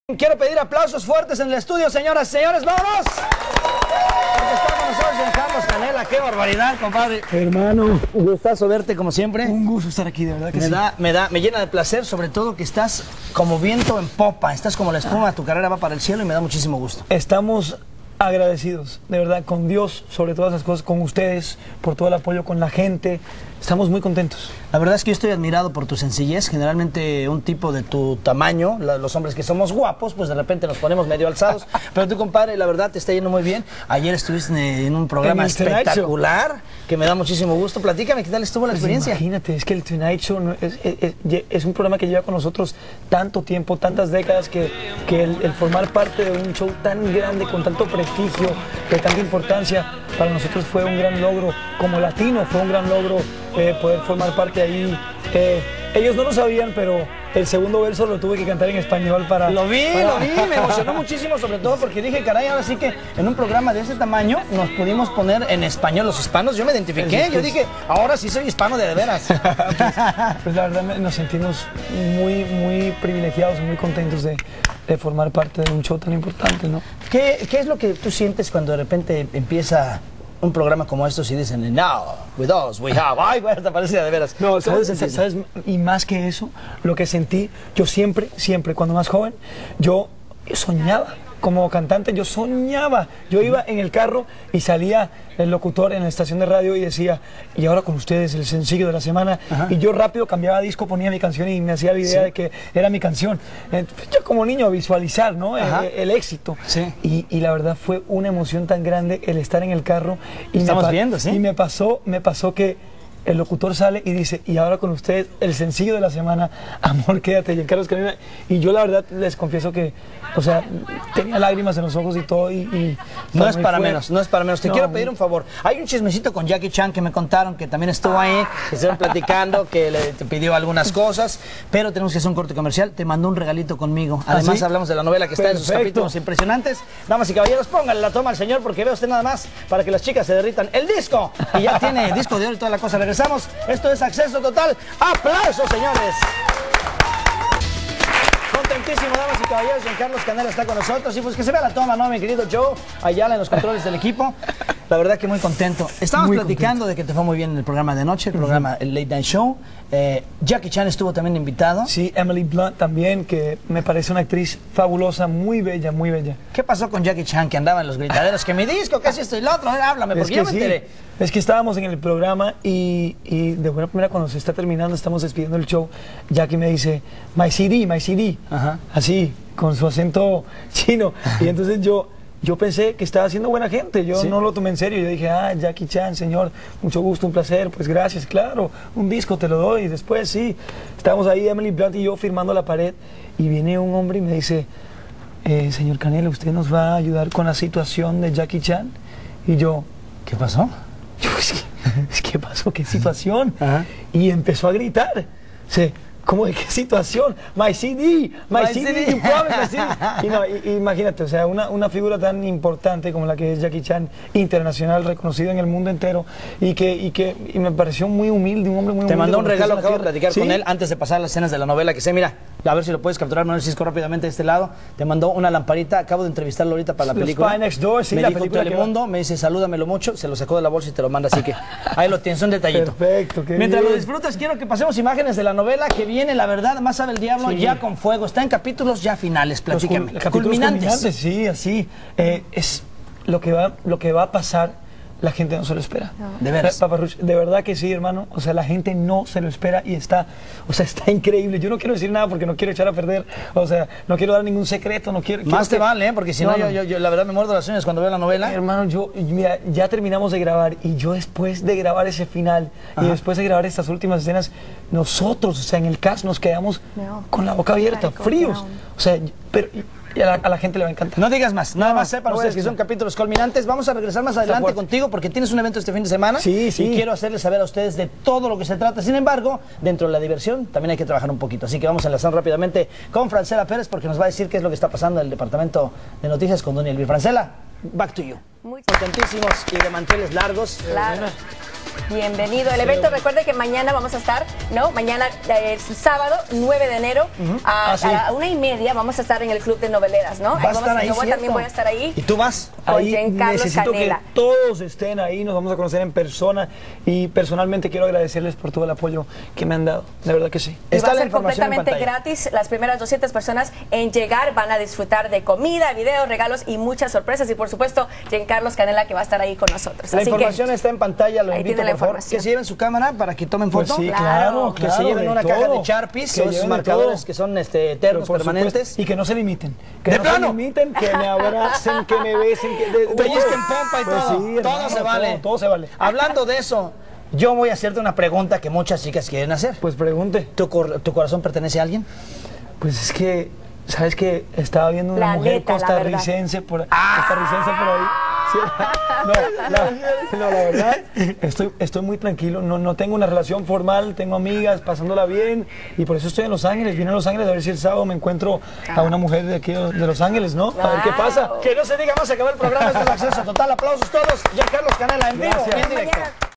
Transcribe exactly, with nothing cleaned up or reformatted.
Quiero pedir aplausos fuertes en el estudio, señoras y señores, ¡vámonos! Porque está con nosotros Don Carlos Canela, qué barbaridad, compadre. Hermano, Un gustazo verte como siempre. un gusto estar aquí, de verdad que Me sí. da, me da, me llena de placer, sobre todo que estás como viento en popa, estás como la espuma, tu carrera va para el cielo y me da muchísimo gusto. Estamos agradecidos, de verdad, con Dios, sobre todas las cosas, con ustedes, por todo el apoyo, con la gente. Estamos muy contentos. La verdad es que yo estoy admirado por tu sencillez. Generalmente un tipo de tu tamaño, la- los hombres que somos guapos, pues de repente nos ponemos medio alzados. Pero tú, compadre, la verdad te está yendo muy bien. Ayer estuviste en, en un programa En el Tonight Show. espectacular, que me da muchísimo gusto. Platícame, ¿qué tal estuvo la Pues experiencia? imagínate, es que el Tonight Show no- es, es- es- es un programa que lleva con nosotros tanto tiempo, tantas décadas, que, que el, el formar parte de un show tan grande, con tanto prestigio, de tanta importancia, para nosotros fue un gran logro. Como latino fue un gran logro eh, poder formar parte ahí. Eh, ellos no lo sabían, pero el segundo verso lo tuve que cantar en español para... Lo vi, para- lo vi, me emocionó muchísimo, sobre todo porque dije, caray, ahora sí que en un programa de ese tamaño nos pudimos poner en español los hispanos. Yo me identifiqué, yo dije, ahora sí soy hispano de de veras. Pues la verdad me- nos sentimos muy, muy privilegiados, muy contentos de, de formar parte de un show tan importante, ¿no? ¿Qué, ¿Qué es lo que tú sientes cuando de repente empieza un programa como estos y dicen, now, with us, we have, ay, güey, hasta parece de veras. No, ¿Cómo ¿sabes, te sentiste? ¿sabes? Y más que eso, lo que sentí, yo siempre, siempre, cuando más joven, yo soñaba. Como cantante yo soñaba, yo iba en el carro y salía el locutor en la estación de radio y decía, y ahora con ustedes el sencillo de la semana, Ajá. y yo rápido cambiaba disco, ponía mi canción y me hacía la idea Sí. de que era mi canción. Eh, Yo como niño visualizar, ¿no? Ajá. El, el éxito. Sí. Y, y la verdad fue una emoción tan grande el estar en el carro. Y Estamos me pa- viendo, ¿sí? Y me pasó, me pasó que el locutor sale y dice, y ahora con ustedes el sencillo de la semana, Amor, quédate, y en Carlos Canela. Y yo la verdad les confieso que, o sea, tenía lágrimas en los ojos y todo. Y, y No para es mí para fue- menos, no es para menos. Te No, quiero pedir un favor. Hay un chismecito con Jackie Chan que me contaron que también estuvo ahí, que estuvieron platicando, que le te pidió algunas cosas, pero tenemos que hacer un corte comercial. Te mandó un regalito conmigo. Además ¿sí? hablamos de la novela que está en sus Perfecto. capítulos impresionantes. Damas y caballeros, pónganle la toma al señor porque vea usted nada más para que las chicas se derritan. El disco. Y ya tiene disco de oro y toda la cosa. Regresamos. Esto es Acceso Total. ¡Aplausos, señores! Contentísimo, damas y caballeros, Don Carlos Canela está con nosotros y pues que se vea la toma, ¿no, mi querido Joe? Ayala en los controles del equipo. La verdad que muy contento. Estábamos Muy platicando de que te fue muy bien en el programa de noche, el programa el Late Night Show. Eh, Jackie Chan estuvo también invitado. Sí, Emily Blunt también, que me parece una actriz fabulosa, muy bella, muy bella. ¿Qué pasó con Jackie Chan que andaba en los gritaderos? Que mi disco, que es esto y lo otro, a ver, háblame, porque yo me sí, enteré. es que estábamos en el programa y, y de buena primera cuando se está terminando, estamos despidiendo el show, Jackie me dice, my C D, my C D, Ajá. así, con su acento chino. Y entonces yo, yo pensé que estaba siendo buena gente, yo Sí. no lo tomé en serio. Yo dije, ah, Jackie Chan, señor, mucho gusto, un placer, pues gracias, claro, un disco te lo doy. Y después sí, estábamos ahí, Emily Blunt y yo firmando la pared, y viene un hombre y me dice, eh, señor Canela, ¿usted nos va a ayudar con la situación de Jackie Chan? Y yo, ¿Qué pasó? yo, es que, ¿qué pasó? ¿Qué situación? Ajá. Y empezó a gritar. Sí, ¿cómo de qué situación? My C D, my, My C D, C D. you promised my C D. Y no, y- y imagínate, o sea, una, una figura tan importante como la que es Jackie Chan, internacional, reconocido en el mundo entero, y que, y que y me pareció muy humilde, un hombre muy humilde. Te mandó un con los pies regalo, en la acabo de tierra. platicar ¿Sí? con él antes de pasar las escenas de la novela que sé, mira, a ver si lo puedes capturar, Manuel Cisco, rápidamente de este lado. Te mandó una lamparita, acabo de entrevistarlo ahorita para la Los película. Spy Next Door, sí, me la dijo película que Telemundo, me dice salúdamelo mucho, se lo sacó de la bolsa y te lo manda, así que ahí lo tienes, un detallito. Perfecto, qué Mientras bien. lo disfrutas, quiero que pasemos imágenes de la novela que viene, la verdad, más sabe el diablo, Sí. ya con fuego, está en capítulos ya finales, Los platícame. cul- capítulos culminantes, sí, así. Eh, es lo que va, lo que va a pasar. La gente no se lo espera. De veras. Eh, Paparruch, de verdad que sí, hermano. O sea, la gente no se lo espera y está, o sea, está increíble. Yo no quiero decir nada porque no quiero echar a perder. O sea, no quiero dar ningún secreto, no quiero. Más quiero te que- vale, ¿eh? Porque si no, No, yo, no. yo, yo, la verdad me muerdo las uñas cuando veo la novela. Hermano, yo, mira, ya terminamos de grabar y yo después de grabar ese final Ajá. y después de grabar estas últimas escenas, nosotros, o sea, en el cast nos quedamos No. con la boca abierta, Like, fríos. down. O sea, pero y a la, a la gente le va a encantar. No digas más, nada más sepan no ustedes voy a que son capítulos culminantes. Vamos a regresar más adelante fuerte. contigo porque tienes un evento este fin de semana. Sí, sí. Y quiero hacerles saber a ustedes de todo lo que se trata. Sin embargo, dentro de la diversión también hay que trabajar un poquito. Así que vamos a enlazar rápidamente con Francela Pérez porque nos va a decir qué es lo que está pasando en el departamento de noticias con Don Elvi. Francela, back to you. Muy- Contentísimos y de manteles largos. Claro. Bienvenido. El evento, recuerde que mañana vamos a estar, ¿no? Mañana es sábado, nueve de enero, uh-huh. a, ah, sí. a una y media vamos a estar en el Club de Noveleras, ¿no? ¿Vas a estar ahí, yo voy, también voy a estar ahí. ¿Y tú vas? Con ahí Giancarlo necesito Canela. que todos estén ahí, nos vamos a conocer en persona y personalmente quiero agradecerles por todo el apoyo que me han dado, de verdad que sí. Y Está va a la ser información completamente gratis. Las primeras doscientas personas en llegar van a disfrutar de comida, videos, regalos y muchas sorpresas. Y por supuesto, Giancarlo Canela, que va a estar ahí con nosotros. La Así información que, está en pantalla, lo ahí invito tiene la por favor, información. que se lleven su cámara para que tomen foto. Pues sí, Claro, claro, que claro, se lleven de una todo. caja de Sharpies, Que esos lleven de marcadores todo. que son este, eternos, Por permanentes. supuesto, y que no se limiten. Que ¿De no plano? se limiten, que me abracen, que me besen, que de, de Pellizquen todo. pompa y Pues todo. sí, todo hermano, se vale. Todo, todo se vale. Hablando de eso, yo voy a hacerte una pregunta que muchas chicas quieren hacer. Pues pregunte. ¿Tu, cor ¿Tu corazón pertenece a alguien? Pues es que, ¿sabes qué? Estaba viendo una La mujer neta, la costarricense por, costarricense por ahí. Sí, no, la, no, la verdad, estoy, estoy muy tranquilo, no, no tengo una relación formal, tengo amigas, pasándola bien, y por eso estoy en Los Ángeles, vine a Los Ángeles a ver si el sábado me encuentro a una mujer de aquí de Los Ángeles, ¿no? A ver qué pasa. Que no se diga más, se acabó el programa, este es Acceso Total, aplausos todos, Giancarlo Canela en vivo, Gracias. bien directo.